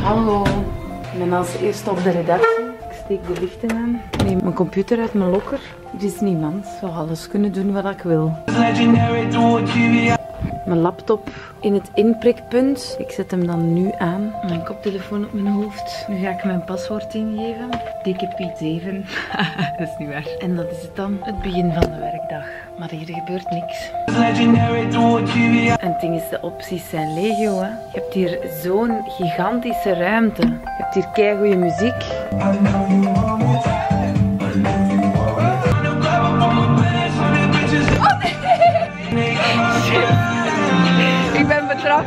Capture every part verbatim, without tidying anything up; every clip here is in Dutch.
Hallo, ik ben als eerste op de redactie. Ik steek de lichten aan. Ik neem mijn computer uit mijn lokker. Er is niemand. Ik zou alles kunnen doen wat ik wil. Mijn laptop in het inprikpunt. Ik zet hem dan nu aan. Mijn koptelefoon op mijn hoofd. Nu ga ik mijn paswoord ingeven. Dikke Piet zeven. Dat is niet waar. En dat is het dan. Het begin van de werkdag. Maar hier gebeurt niks. En het ding is, de opties zijn legio, hè. Je hebt hier zo'n gigantische ruimte. Je hebt hier keigoeie muziek. Oh nee! Ik ben betrapt.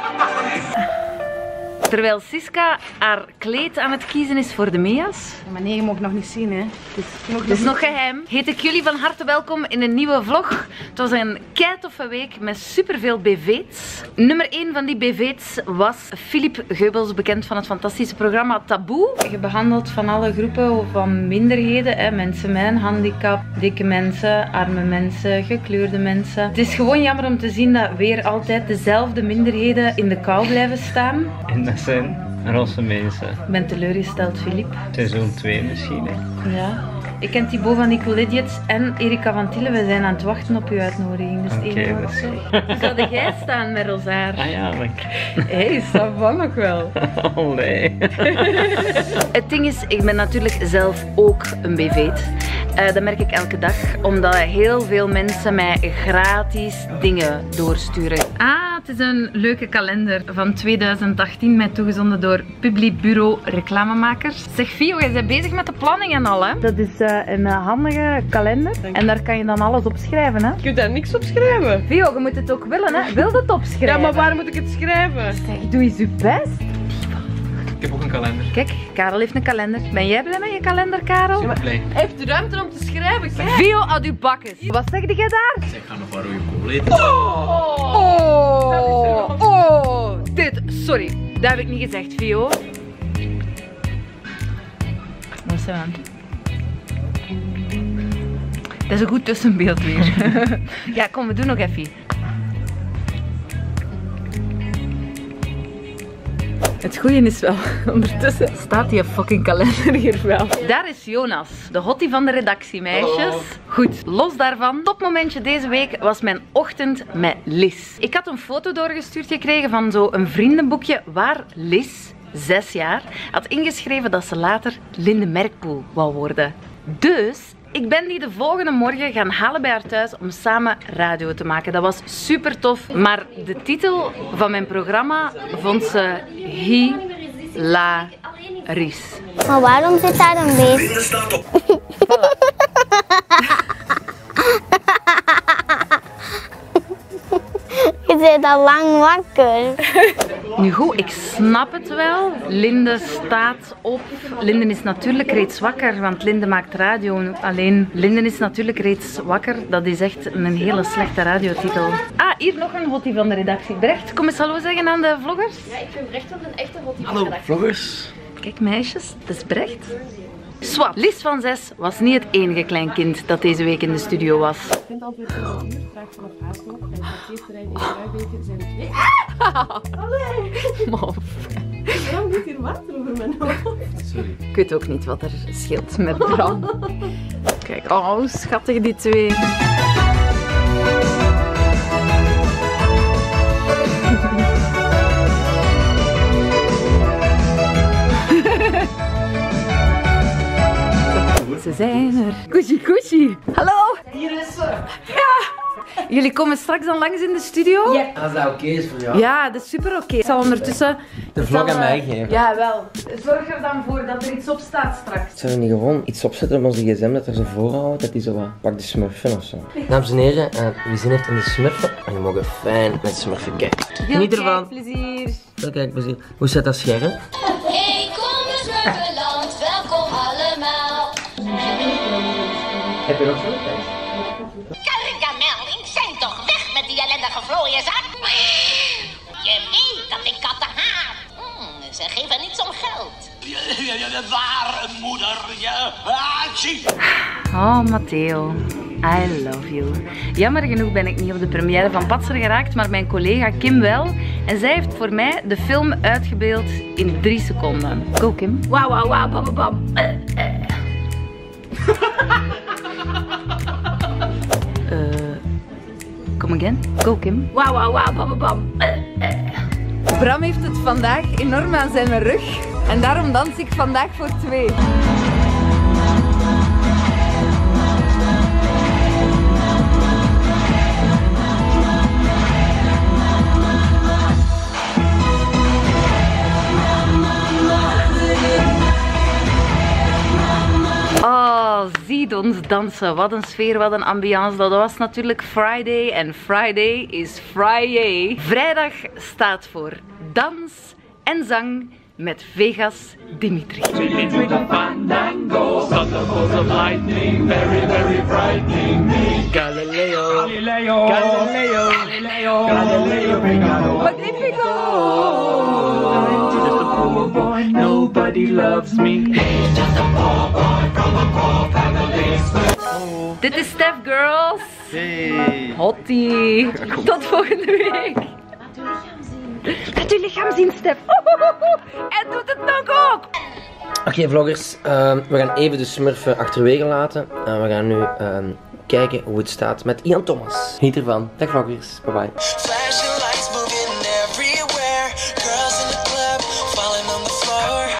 Terwijl Siska haar kleed aan het kiezen is voor de Mea's. Ja, maar nee, je mag nog niet zien, hè. Het is nog, is nog geheim. Heet ik jullie van harte welkom in een nieuwe vlog. Het was een keitoffe week met superveel B V's. Nummer één van die B V's was Philippe Geubels, bekend van het fantastische programma Taboe. Je behandelt van alle groepen van minderheden. Hè. Mensen met een handicap, dikke mensen, arme mensen, gekleurde mensen. Het is gewoon jammer om te zien dat weer altijd dezelfde minderheden in de kou blijven staan. En dat zijn rosse mensen. Ik ben teleurgesteld, Philippe. Seizoen twee misschien, hè? Ja. Ik ken Thibaut van Nicole Idiots en Erika van Tille. We zijn aan het wachten op uw uitnodiging. Dus Oké, één dat is Hoe zou jij staan met rosaar? Ah ja, maar... Hé, hey, dat van nog wel. Oh nee. Het ding is, ik ben natuurlijk zelf ook een B V't. Uh, dat merk ik elke dag, omdat heel veel mensen mij gratis dingen doorsturen. Ah, het is een leuke kalender van tweeduizend achttien, mij toegezonden door Publibureau Reclamemakers. Zeg Fio, jij bent bezig met de planning en al, hè? Dat is uh, een uh, handige kalender en daar kan je dan alles op schrijven, hè? Je kunt daar niks op schrijven. Fio, je moet het ook willen, hè? Wil het opschrijven? Ja, maar waar moet ik het schrijven? Zeg, doe eens je best. Ik heb ook een kalender. Kijk, Karel heeft een kalender. Ben jij blij met je kalender, Karel? Super blij. Hij heeft ruimte om te schrijven, kijk. Vio, uit uw bakkes. Wat zeg jij daar? Ik ga nog maar rode kool eten. Oh! Oh! Oh! Dit, sorry, dat heb ik niet gezegd, Vio. Wat is er aan? Dat is een goed tussenbeeld weer. Ja, kom, we doen nog even. Het goeie is wel, ondertussen staat die fucking kalender hier wel. Daar is Jonas, de hottie van de redactie, meisjes. Hallo. Goed, los daarvan, topmomentje deze week was mijn ochtend met Liz. Ik had een foto doorgestuurd gekregen van zo'n vriendenboekje waar Liz, zes jaar, had ingeschreven dat ze later Linde Merkpoel wou worden. Dus... ik ben die de volgende morgen gaan halen bij haar thuis om samen radio te maken. Dat was super tof. Maar de titel van mijn programma vond ze hilarisch. Maar waarom zit daar een beest? Voilà. Je bent al lang wakker. Nu goed, ik snap het wel. Linde staat op. Linde is natuurlijk reeds wakker, want Linde maakt radio. Alleen, Linde is natuurlijk reeds wakker. Dat is echt een hele slechte radiotitel. Ah, hier nog een hottie van de redactie. Brecht, kom eens hallo zeggen aan de vloggers. Ja, ik vind Brecht wel een echte hottie van de Hallo, redactie. vloggers. Kijk meisjes, het is Brecht. Swap, Liz van zes was niet het enige klein kind dat deze week in de studio was. Ik vind altijd een uur, vraag vanaf Haasloop. En het kwartierterrein in Kruijbeker zijn er twee. Allee! Mof. Waarom ligt hier water over mijn hoofd? Sorry. Ik weet ook niet wat er scheelt met Bram. Kijk, oh, hoe schattig die twee. Ze zijn er. Koesie, koesie. Hallo. Hier is ze. Ja. Jullie komen straks dan langs in de studio? Ja. Als dat oké is voor jou. Ja, dat is super oké. Ik zal ondertussen... De vlog zal, aan mij uh, geven. Ja, wel. Zorg er dan voor dat er iets op staat straks. Zullen we niet gewoon iets opzetten op onze gsm dat er zo voorhoudt, dat die zo wat pak de smurfen of zo. Dames en heren, uh, wie zin heeft in de smurfen, en je mogen fijn met smurfen kijken. Geniet ervan. Plezier. Veel kijkplezier. Hoe zit dat scherm? Hey, kom eens Smurfenland, welkom allemaal. Heb je nog zo'n tijd? Gargamel, ik zijn toch weg met die ellendige vlooienzak. Je weet dat ik katten haat. Hmm, ze geven niets om geld. Waar, moeder? Ja. Oh, Matteo. I love you. Jammer genoeg ben ik niet op de première van Patser geraakt, maar mijn collega Kim wel. En zij heeft voor mij de film uitgebeeld in drie seconden. Go Kim. Wauw, wauw, wauw, bam, bam. Uh, uh. uh, come again. Go Kim. Wauw, wauw, wauw, bam, bam. Uh, uh. Bram heeft het vandaag enorm aan zijn rug. En daarom dans ik vandaag voor twee. Oh, ziet ons dansen. Wat een sfeer, wat een ambiance. Dat was natuurlijk Friday en Friday is Friday. Vrijdag staat voor dans en zang met Vegas Dimitri. Galileo, Galileo, Galileo, Galileo, Magnifico! Just a poor boy, nobody loves me. Just a poor boy from a poor family. Dit is Stef Girls. Hey. Hottie. Tot volgende week. Laat uw lichaam zien, Stef. En doet het nog ook. Oké okay, vloggers, uh, we gaan even de smurfen achterwege laten. En we gaan nu uh, kijken hoe het staat met Ian Thomas. Geniet ervan. Dag vloggers, bye bye.